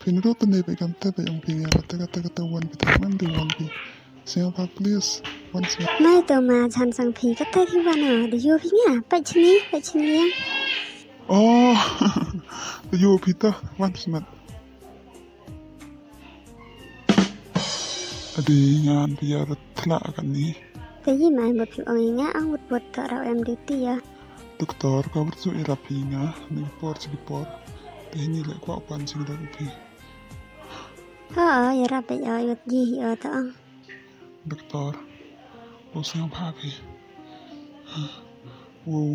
Pinuro tanay pa kanta pa yung pinga kata one pitaman do one pi. Siapa please once more. Mai to ma chan sang phi kata thi wana de yo phi nga pa chini Oh, the yo pita once more. Adi ngan biar tla kan ni. Te yi mai một phi ong nga ang bot ta ra em duty ya. Doktor ka bersu irapi nga ni por si por. Te ni le kwa pan sing da pi. Ha ya ra pe ya yot ji ya ta ang. Doktor, o siang papi. Wow.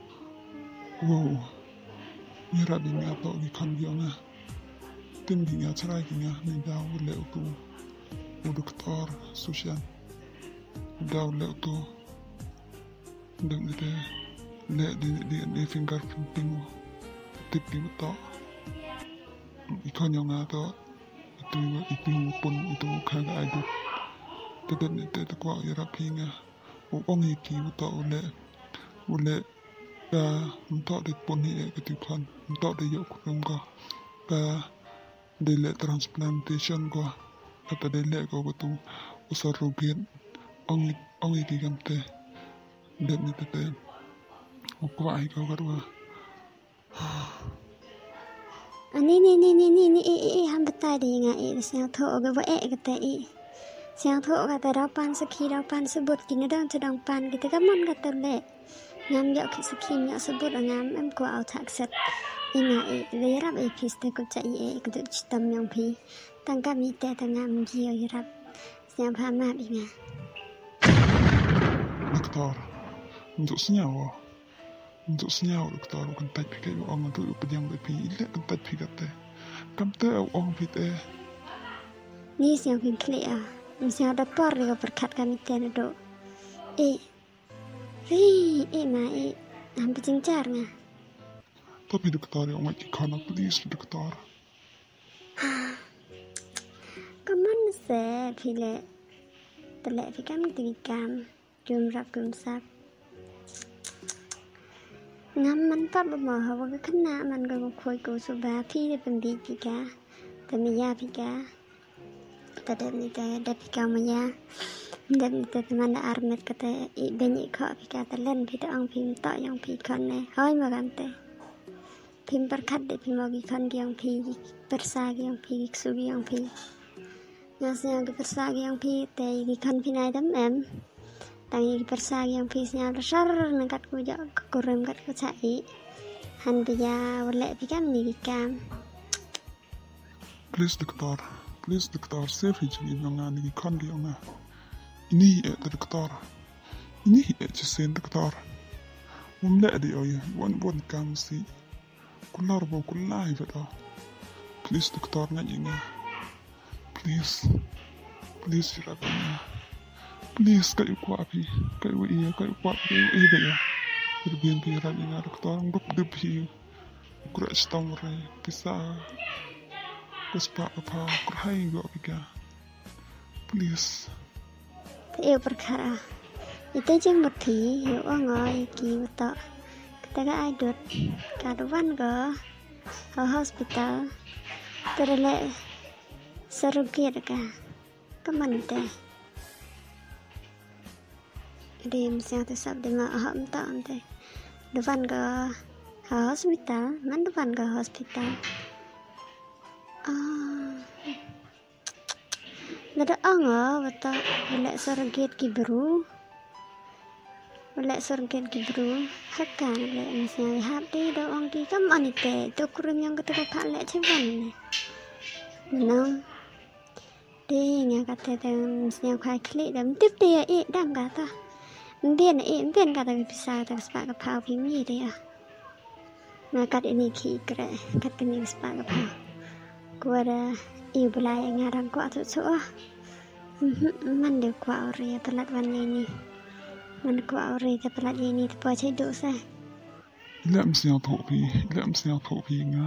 Ni rabi nga to gi kan gi nga. Tim gi nga chara gi nga ni da le tu. O doktor Sushan. Da le tu. Dang de le fingerprinting tip gi to. Ikon yang nga to. Itu pun itu kaga adu. Tedan itu kwa irapi nga. Ong iki to ule ka untuk di pun ni ketukan untuk di yok ka ka de le transplantation ko kata de le ko betu usar rugin ong iki gamte dan ni tete ko ai ko garwa Ni ham bata di nga siang tho ga wa ka ta siang tho ka ta ra pan sakhi ra pan sebut kini dang sedang pan kita ka mon ka ta le ngam yok ki sakhi nya sebut ngam em ko au thak set ina le rap pis te ko cha ko tu chitam yang phi tang ka mi te ta ngam ji yo rap siang pha ma bi nga doktor untuk senyawa doktor kan tai pikai ong tu pedang pi ile kan tai pikate kam te ong pi te ni siang phi kle a siang da por ri ko perkhat ka mi te na do ma am picing car nga tapi doktor ong ki kana please doktor kaman se phile tele phi kam ti kam jum rap kum sap ngam man pat ba ma ha wa khna man ko khoi ko su ba phi de pen di pi ka ta mi ya pi ka ta de ni ta de pi ka ma ya dan ta man da armet ka ta I benyi kho pi ka ta len pi ta ong phim to yang pi khon ne hoi ma gam te phim par khat de pi mo gi khon gi yang pi per sa gi yang pi su gi yang pi ya se gi per sa gi yang pi te gi khon pi nai dam em tangi persa yang pisnya besar nangkat kuja kurang kat ku cai han dia wale pikam ni pikam please doktor save hiji nga ni kan di nga ini doktor ini sen doktor mumla di oy one kam si kullar bo kullai bata please doktor nga nga please rabbi please kayo kwa api kayo kwa ya berbian piran ina doktor ngop depi kura stong re bisa kuspa apa kurhai go apika please te perkara itu jeng berthi yo ngoi ki to kita ga ai dot kaduan go hospital terle sarugir ka kaman te Dim siang tu sab de ma aham ta ante depan ke hospital man depan ke hospital nada anga bata lek surget ki bru hakkan lek misalnya hap de do ong ki kam anite to kurun yang ketika pak lek ceban menang de nya kata te misalnya khai klik dam tip dia dam kata Bien kata bisa tak sepak kepau pimi dia. Nakat ini kikre kat kini sepak kepau. Gua ada ibu belai ngarang kuat tu man dia kuat ori telat wan ini. Man kuat ori telat ini terpaut cedok sah. Ila mesti tho pi nga.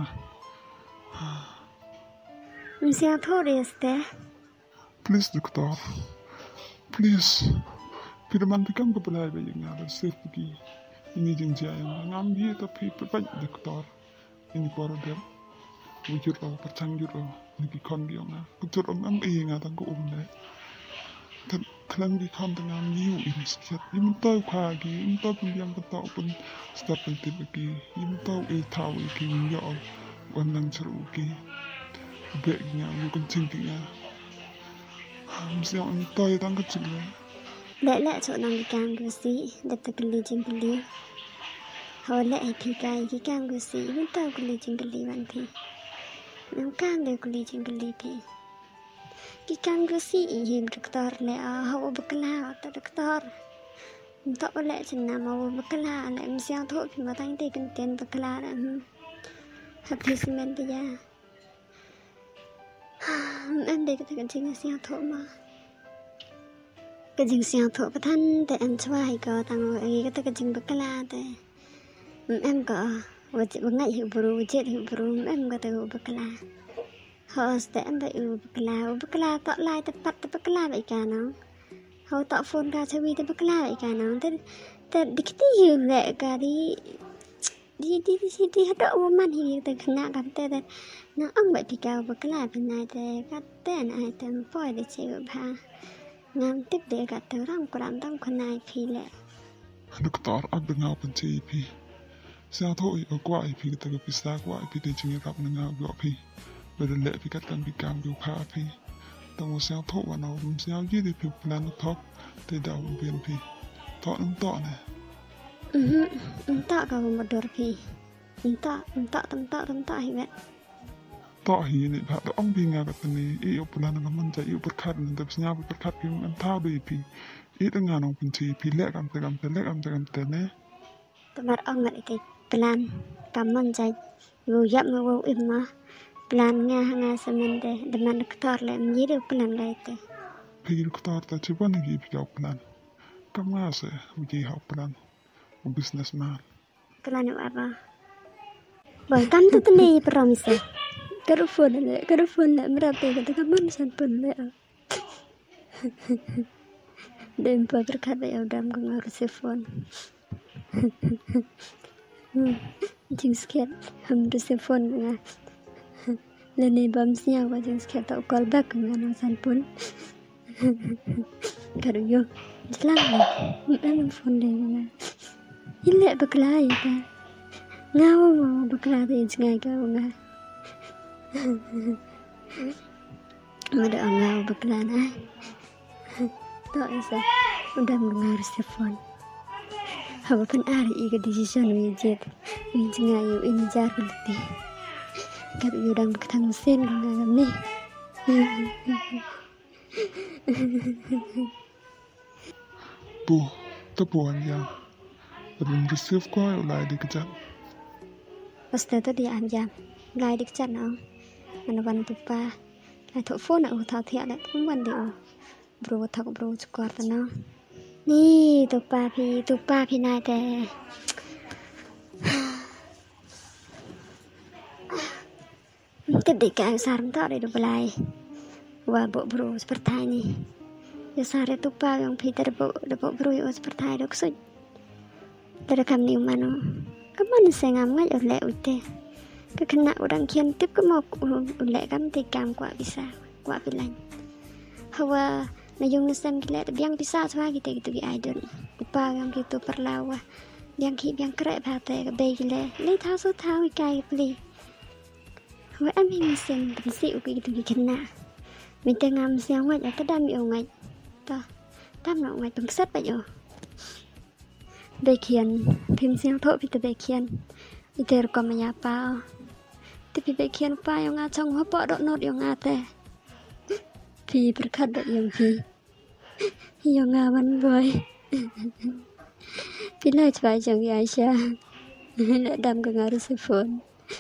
Mesti tho dia ste. Please doktor. Please. Firman pikam ko pala ba yung nga safety ini jeng jaya ngam dia tapi pepan doktor ini para dem mình chút rồi bắt chăng chút rồi mình cái con điệu na cứ chút ấm ê ngà tăng có đấy thật khăn cái con tăng ngam nhiều in sạch im tao khoa cái im tao cũng yang cái tao cũng start bên tiếp cái im tao thao cái mình nhỏ quan năng chịu cái bệ nhà mình còn chinh cái nhà mình tao tăng cái chữ lẽ chỗ năng cái cam cái gì đặt cái ly chinh cái ly hồi lẽ thì cái cam cái gì im tao cái ly chinh cái ly bạn thì nó cam được cái ly chinh cái ly thì cái cam cái gì hiểm doktor lẽ hậu bậc la ta doktor tak boleh cina mau berkelah nak mesti thốt thì mà thanh thì cần tiền berkelah đã habis men dia em đây cái chính là thốt mà cái chính thốt bất thân để anh cho hay có tăng ấy cái chính berkelah để em có wajib ngay hiểu buru wajib hiểu buru em có từ berkelah harus để em phải berkelah tak lai tepat berkelah vậy cả nó hầu tạo phone ra chơi vi tới bắc la vậy cả nó tới đi cái gì vậy cả đi hết độ man thì từ khăn nặng gặp tới nó ông vậy thì cao bắc la bên này tới các tên này tới phơi để chơi ba ngam tiếp để cả tới rong của đám đông con này phi lệ doktor abang ngau penci pi sao thôi ở quậy pi tới cái xa quậy pi tới chừng gặp nó ngau gọi pi rồi lệ pi cắt căn pi cam biểu pha pi tao sao thọ vào nó sao dưới thì plan nó thọ từ đầu biển thì thọ nó tọ này tọ cả một đợt thì tọ như vậy tọ thì này bạn ông bị ngã cái này yêu plan nó mình chạy yêu bất khát nên tập nhau bất khát thì mình thao đi thì ít ngàn ông bình chỉ thì lẽ cầm tới nè tụi bạn ông lại cái plan cầm mình chạy vô dậm vô im mà plan nga semen de deman doktor le menjadi plan le te pergi doktor ta coba lagi pergi plan kamu asa pergi plan businessman plan apa boy kan tu teli promise kerufun le berapa kata kamu sanpun le dan berkata ya udah aku harus telepon jing sekian harus telepon nggak lên đây bấm nhau và chúng sẽ tạo call back của anh san pun cả được vô lắm rồi em phone đây mà ít lệ bạc lại ta ngao mà bạc lại thì ngày cao nga mà được ngao bạc lại này tội sao udah mengaruh telepon apa pun ada ikat decision wajib ngayu ini jarang lebih các yêu đang thằng sen của người làm đi ta buồn ya mình receive qua lại đi cái chặt pasti tu dia anjam lại đi cái chặt nào mình văn tu pa lại thổi phone nào thao thiệt lại cũng văn điều bro thao bro squat nó ni tu pa phi này thế ketika sarang tak ada belai wabuk bro seperti ini ya sare tu pa yang Peter debok bro yo seperti itu ksud dari kami mana kemana saya ngamai oleh ute kekena orang kian tip ke mau oleh kami tikam kuat bisa kuat bilang hawa na yung nasam gila biang bisa semua kita gitu di idol pa yang gitu perlawa yang kerek bate ke begile le thao số thao ikai pli với em hình xem bình xịu cái từ cái chân nạ mình đang ngắm xem ngoài cái đam yêu ngay ta đam nào ngoài bằng sắt vậy rồi bagian phim xem thổi thì bagian itu rekomnya apa tapi bagian apa yang ngacang apa dok not yang ngate thì berkat dok yang ngawan boy bila coba jangan Aisyah nak dam kengaruh phone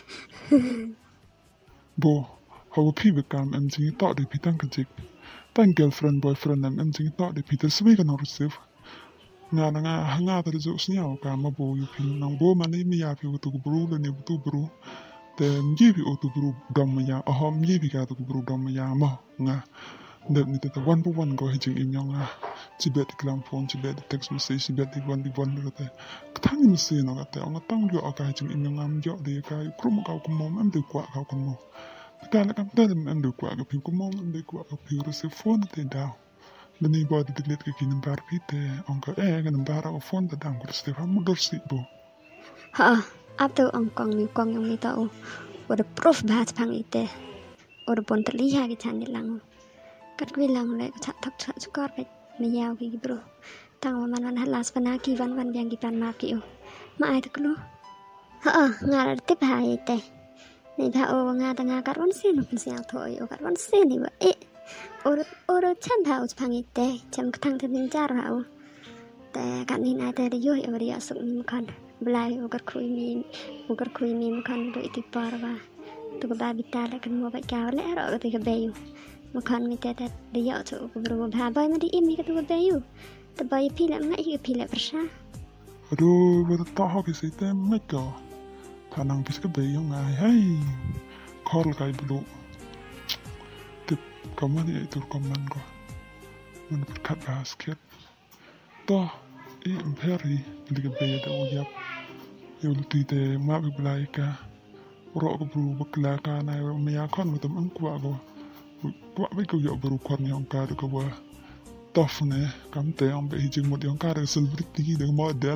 bo how pi bekam em jing ta de pitang kajik tan girlfriend boyfriend em jing ta de peter swe kan receive nga ta zo snya ka ma bo yu pin nang bo mani mi ya pi tu bru le ne tu bru te mji bi o tu bru dom ya a hom mji bi ka tu bru dom ya ma nga đợt này từ one by one gọi hay chừng im nhong chỉ biết đi làm phone chỉ biết đi text message chỉ biết đi one rồi thế tháng như message nó cái ông tăng được cái chừng im nhong am dọ đi cái cũng một cái mồm em được quả cái con mồm cái là cái tên em được quả cái phiếu con mồm em được quả cái phiếu rồi phone thì đào bên này bỏ đi delete cái number cái thế ông cái number cái phone thì đào cái sẽ phải một sĩ bộ after ông con yang kita udah proof bahas pang itu udah pun terlihat di channel lang kat bilang le cak tak sukar pe meyau ki bro tang man halas panaki van yang kita map ki ma ai tak lu ngar tip hai te ni tha o nga ta nga kat wan sin pun siang thoi o kat wan sin ni ba ora chan thau pang itu cham thang tin jar hau te kat ni ai te de yo o ria suk ni kan belai o kat khui mi kan do itu parwa tu ka ba bitala kan mo ba ka le ro ka bayu makan mi tete dia tu bro ba ba ma di imi ka tu bayu ta ba pila ma i pila persha aduh baru tahu ke sistem mereka tanang bis ke bayu ngai hai call kai dulu tip kamu ni itu komen ko mana berkat basket toh imperi beli ke bayu dah ujap yul tite ma bi belai ka ro ko bru bakla ka na me ya kon mutum an kwa ko kwa bi ko yo bru kon yang ka ko wa tof ne kam te ang be jing một yang ka de celebrity de model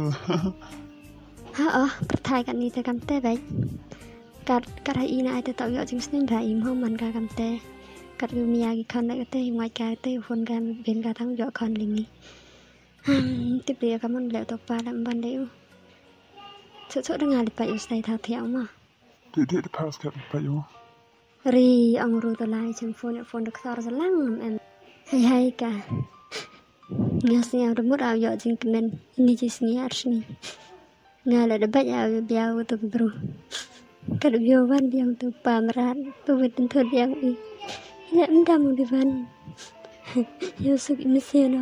perthai kan ni te kam te bai kat hai ina ai te tau yo jing snin ra im hom man ka kam te kat yu mi ya ki kon na te ngoài ka te phone ka ben ka thang yo kon ling ni tiếp dia ka mon le to pa lam ban de chỗ dengan lipat usai thao thiao mà dia de pass kat lipat yo ri ang ru to lai chim phone được thar ra lang em hay ka ngasih yang remut au yo jing kemen ini jisni arsni ngala de ba ya biao to bro kad bio van biang to pamran to wetin thod biang I ya ndam di van yo suk miseno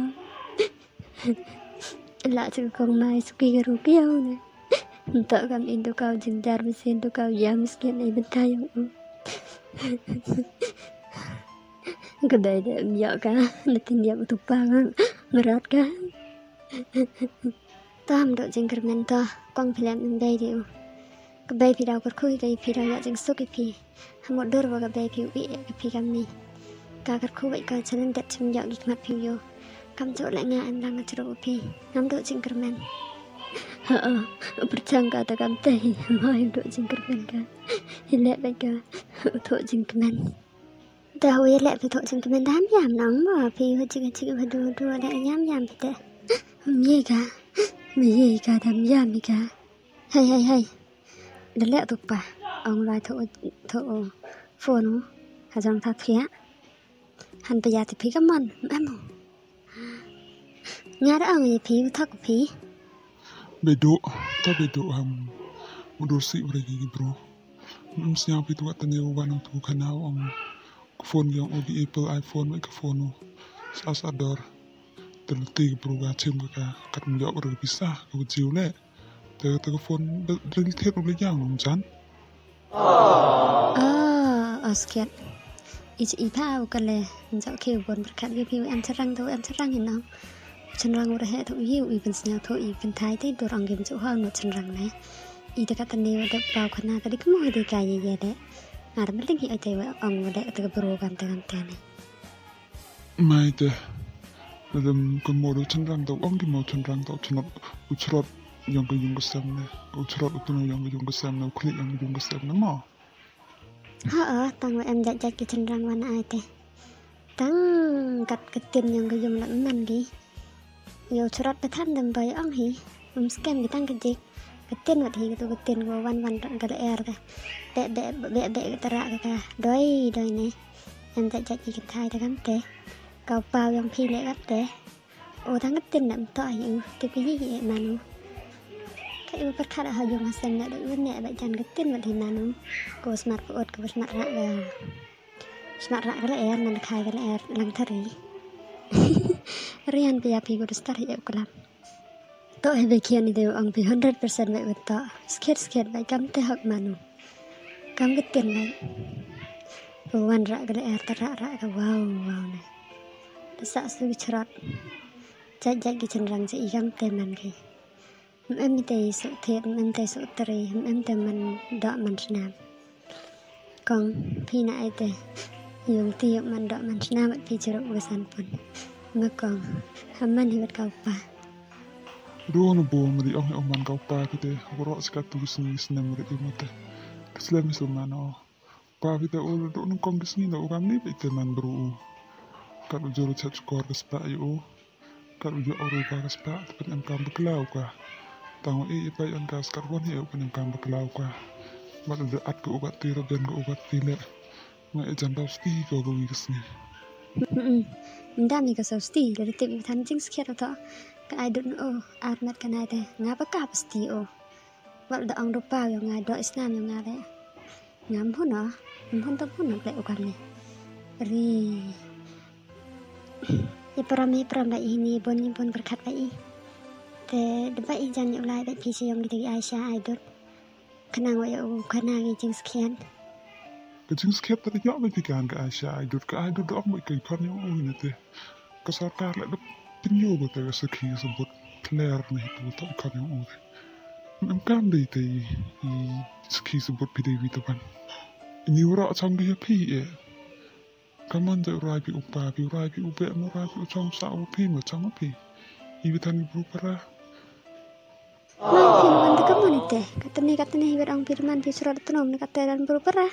la chu kong mai suki ru biao ne untuk kami itu kau jindar mesin tu kau ya miskin ai bentai yang kedai dia ya kan nanti dia betul pangang merat kan tam dok jengker menta kong film mendai dia kedai pidau kerkui kedai pidau ya jeng suki pi hamot dor wa kedai pi ui pi kami ka kerkui baik kau jalan dat cem ya gikmat pi yo kam cok lại nga em đang ngajro pi nam dok jengker men bercangga tak kam teh mai dok jengker men ka hilek baik ka thok jengker men dah we lek pe thok jengker men dam yam nang ma pi ho jing du da yam pe mi ka dam yam mi ka hay de lek tu pa ong lai thok phone ha jang tha phia han pe ya ti pi ka mon em nhà đã ăn phí thắc phí bedo mundur si lagi bro siapa itu katanya wanang tu kanau ang phone yang ogi Apple iPhone mai ka phone sasador terleti bro ga chem ka kat menjawab ber bisa ka jiu le te phone dari tet ul yang nong chan asket i phao kan le dạo kêu buồn berkat ge piu em serang hin nong cenderang udah het iu even snya tho even thai te dorang game chu ha no cenderang ne I te kata ne wada pau khana tadi kemo de kaya ye de ngar penting hi ate wa ong wada te bro kan te ne mai te dalam kemodo cenderang tau ong di mau cenderang tau cenot ucrot yang ke yung kesam ne ucrot utun yang ke yung kesam ne klik yang ke yung kesam ne ma tang wa em jat ke cenderang wana ai te tang kat ketin yang ke yung lan man gi yo surat petan dan bay ang hi scam kita ngejek ketin wat hi gitu ketin go wan tang ka er ka be tera ka doi ne em tak jat ki thai ta kan te kau pau yang pi le kat te o tang ketin nam to yu ti pi hi manu kai u pat khara ha yo masen na do ne ba jan ketin wat hi manu ko smart ko ot ko smart ra ka le er man khai ka le er lang thari rian pia pi go star ya kulam to he be kian ide ang pi 100% me wetta sket bai kam te hak manu kam ketin bai wan ra ga er ta ra ga wow ne Desak su cerot. Jajak ki cenderang se ikam teman ki. Em te su thiệt em te su teri em teman dok man senam. Kong pi na ai te. Yung tiup man dok man senam at pi cerot ugasan pun. Ngakong haman hibat kau pa. Ruang bo mari ong man kau pa kite ro skat tu sni snem ri mate. Keslam sumano. Pa kita ul do nung kong sni do kam ni ite man bru. Kat ujur chat skor ke spa yo. Kat ujur oro ka ke spa pen em kam beklau ka. Tang e pa yon ka skar won he pen em kam beklau ka. Mat de at ko ubat tira ben ko ubat tile. Ngai jan daw sti ko go wi sni. Ndami ka sti dari tip tan jing skiat to. Ka I don't know armat kan ai te ngapa ka pasti o. Wal da ong do pa yo ngai do Islam yo ngai le. Ngam pun to pun le ukan ni. Ri ya peram ini bon berkat bai te debai jan yo lai bai pisi yong di Aisyah idol kenang wa yo kenang jing sekian Kecing sekian tadi yo bai pikan ke Aisyah idol do mo kai kon yo ni te ka sarkar le pinyo bo te sekhi sebut clear ni tu to kon yo em kam dei te sekhi sebut pidewi to kan ni ora chang bi pi Kaman jauh rai pi upa pi rai pi upe mo rai pi uchong sa upi mo chang upi ibu tani berupara mai firman te kamu ni te katene hibat ong firman pi surat tenom ni kataran berupara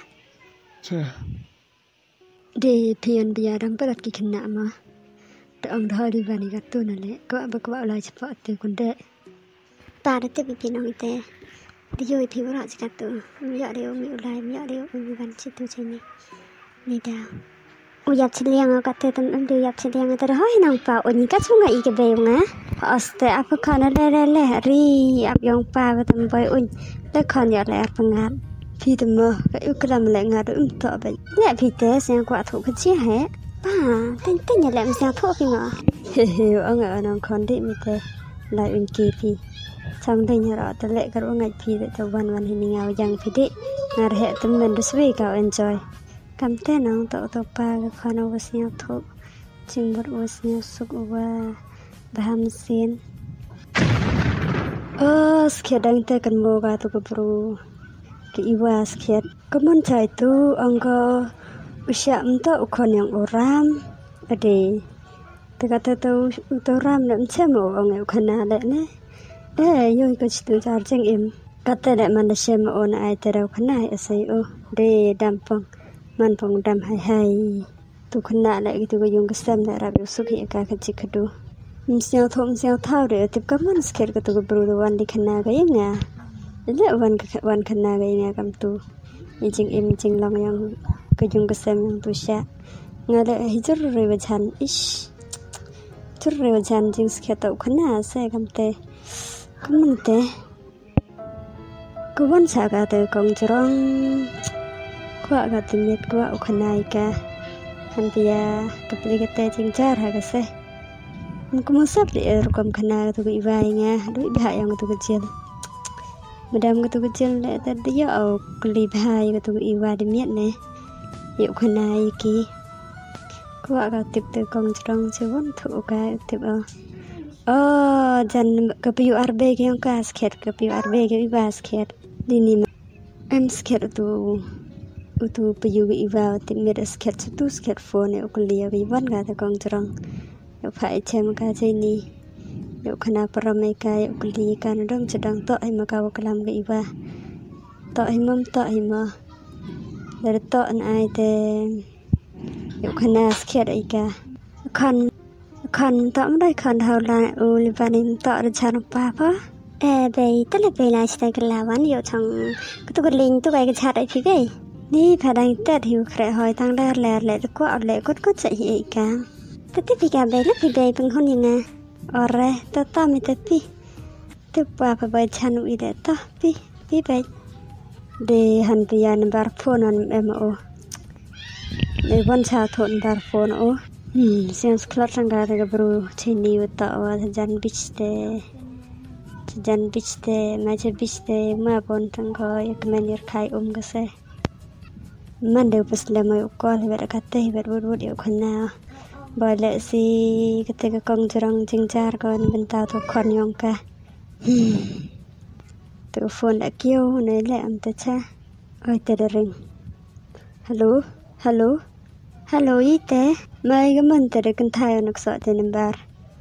de pian biadang perat ki kena ma de ong dah di bani katun le ko ba lai cepat te kunde ta de te pi nong te di yo pi ora cikatu ya de mi ulai ya de mi ban situ sini ni dah Uyap ciliang kata teman tu uyap ciliang ada hoi nampak oni kat sungai ike bayung Aste apa kana le ri ap yong pa betam boy un le kan ya le pengat pi temo ka ukram le ngadu to ba le pi te sen kwa thu ka chi he pa ten ya le msa tho ki ma he ang anang kon di mi te lai un ki pi chang de nya ra te le kar ngai pi de to wan hi ni ngau yang pi di ngar he temen du swi ka enjoy Kam te nang to pa ka khana wasnya tho chingbar wasnya suk wa baham sin skedang te kan mo ga to bro ki iwa sked kamon chai tu angka usya mta ukon yang oram ade te kata to ram nam chemo ang khana le ne yo ko chitu charging im kata le man shem on ai te ra khana ai o de dampong man pong dam hai tu khna la gitu ko yung kasam na rab usuk hi ka chikadu msiao thau de tip ka man sker ka to bru do wan di khna ga yanga le wan khna ga yanga kam tu jing long yang ka yung kasam yang tu sha ngale hijur re wajan ish tur re wajan jing sker to khna se kam te kam te ko wan sa ga te kong jrong Kwa ga timit kwa ukhanai ka hanpia kapli ka te chingchar ha ka se ko sap le kam khana to iwai nga do ibha yang to kecil madam ka to kecil le ta dia au kli bhai ka to iwa de miet ne yu khanai ki kwa ga tip te kong trong che won thu ka tip jan ka pi arbe ki yang ka sket ka pi arbe ki iwa sket dini em sket tu utu payu iwa timir sket tu sket phone ukulia wi wan ga ta kong trong yo phai chem ka ni yo khana parame ka ukuli kan dong chadang to ai ma ka kalam ga iwa to ai ma der to an ai te yo khana sket ai ka kan to mai kan hau la u li vanim to ra chan pa pa bei tele bei la sta ka la wan yo chang tu ka ling tu kai ka chat ai phi gai Ni padang tet hiu kre hoi tang dar le ko le kot cha hi ka. Tati pi ka be le pi be peng hon ina. Ore ta mi tati. Tu pa ba chan u ide ta pi be. De han pi ya number phone on mo. Le wan cha thon bar phone o. Siang klot sang ga ga bro chini u ta wa jan beach te ma che beach te ma bon tang ko yak menir khai ga se. Man de pas lemay ukol hibat kate hibat wud yo khana boleh si ketika kong jerong jengjar kon bentar tu kon yong ka telepon dak kêu này lẹ am ta cha oi ta ring halo ite mai ga man ta kan thai nak so te number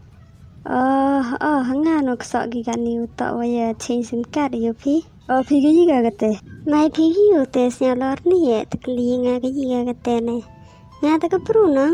hanga nak so gi kan ni ta wa ya change sim card yo phi phi gi ga te mai phi gi yo te sia lor ni ye ta kli nga gi ga te ne nga ta ka pru nang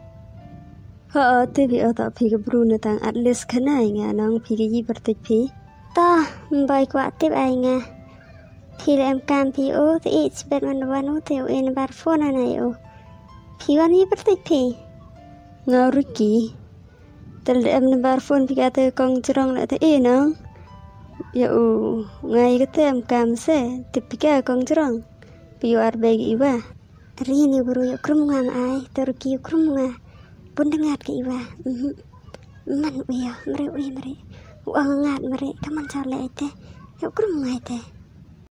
te bi ta phi ga pru na tang at least khana nga nang phi gi pertik phi ta bai kwa tip ai nga phi em cam phi o te ich bet man wan o te en bar phone na yo phi wan ni pertik phi nga riki tel em bar phone phi ga te kong jrong la te e nang ya ngai ga te em cam se tip phi ga kong jrong phi war beg iwa ri ni buru yo krum ngam ai terki krum nga pun dengar ke iwa man uya mere uang ngat mere kaman chale te yo krum ngai te